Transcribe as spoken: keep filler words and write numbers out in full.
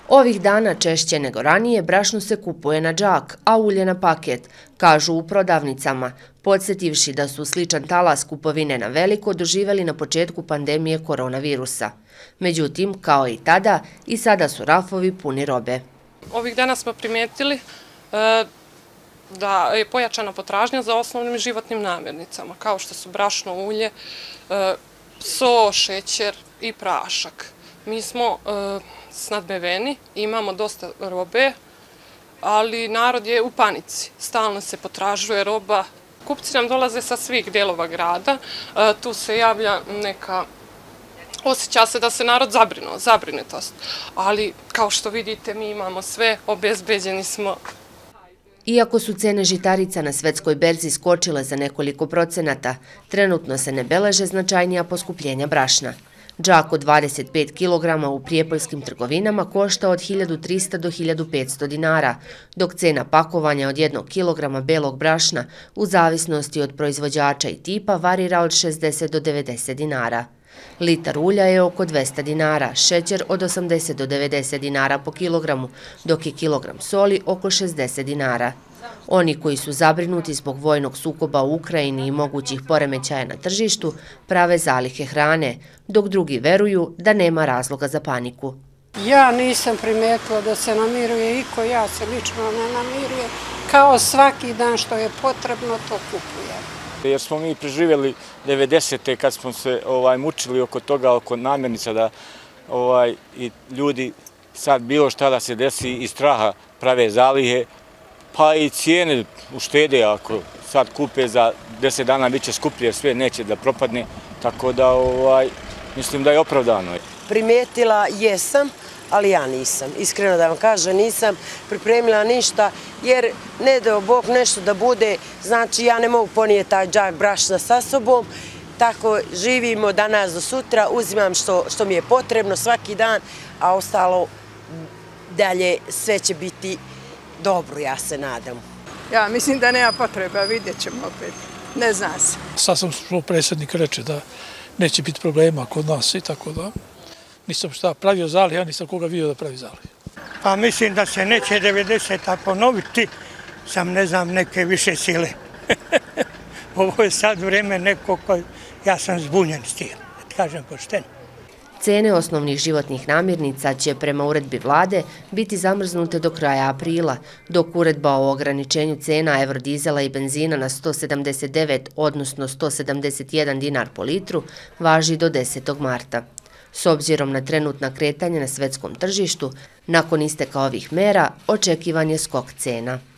Ovih dana češće nego ranije brašno se kupuje na džak, a ulje na paket, kažu u prodavnicama, podsjetivši da su sličan talas kupovine na veliko doživjeli na početku pandemije koronavirusa. Međutim, kao i tada, i sada su rafovi puni robe. Ovih dana smo primijetili da je pojačana potražnja za osnovnim životnim namirnicama, kao što su brašno, ulje, so, šećer i prašak. Mi smo snadbeveni, imamo dosta robe, ali narod je u panici. Stalno se potražuje roba. Kupci nam dolaze sa svih dijelova grada. Tu se javlja neka... Osjeća se da se narod zabrinuo, zabrinutost. Ali, kao što vidite, mi imamo sve, obezbeđeni smo. Iako su cene žitarica na svetskoj berzi skočile za nekoliko procenata, trenutno se ne beleže značajnija poskupljenja brašna. Džak od dvadeset pet kilograma u prijepoljskim trgovinama košta od hiljadu trista do hiljadu petsto dinara, dok cena pakovanja od jednog kilograma belog brašna u zavisnosti od proizvođača i tipa varira od šezdeset do devedeset dinara. Litar ulja je oko dvesta dinara, šećer od osamdeset do devedeset dinara po kilogramu, dok je kilogram soli oko šezdeset dinara. Oni koji su zabrinuti zbog vojnog sukoba u Ukrajini i mogućih poremećaja na tržištu prave zalihe hrane, dok drugi veruju da nema razloga za paniku. Ja nisam primetila da se namiruje iko, ja se lično ne namiruje. Kao svaki dan što je potrebno, to kupujem. Jer smo mi preživjeli devedesete kad smo se mučili oko toga, oko namirnica da i ljudi sad bilo šta da se desi iz straha prave zalihe, pa i cijene uštede ako sad kupe za deset dana bit će skuplje jer sve neće da propadne, tako da mislim da je opravdano. Primetila jesam, ali ja nisam. Iskreno da vam kažem, nisam pripremila ništa jer ne dao Bog nešto da bude, znači ja ne mogu ponijeti taj džak brašna sa sobom, tako živimo danas do sutra, uzimam što mi je potrebno svaki dan, a ostalo dalje sve će biti dobro, ja se nadam. Ja mislim da nema potreba, vidjet ćemo opet, ne zna se. Sad sam što predsjednik reče da neće biti problema kod nas i tako da. Nisam šta pravio zalih, ja nisam koga vidio da pravi zalih. Pa mislim da se neće devedeseta ponoviti, sam ne znam neke više sile. Ovo je sad vreme neko koji, ja sam zbunjen s tim, da kažem pošteno. Cene osnovnih životnih namirnica će prema uredbi vlade biti zamrznute do kraja aprila, dok uredba o ograničenju cena evrodizela i benzina na sto sedamdeset devet, odnosno sto sedamdeset jedan dinar po litru, važi do desetog marta. S obzirom na trenutna kretanja na svetskom tržištu, nakon isteka ovih mera, očekivan je skok cena.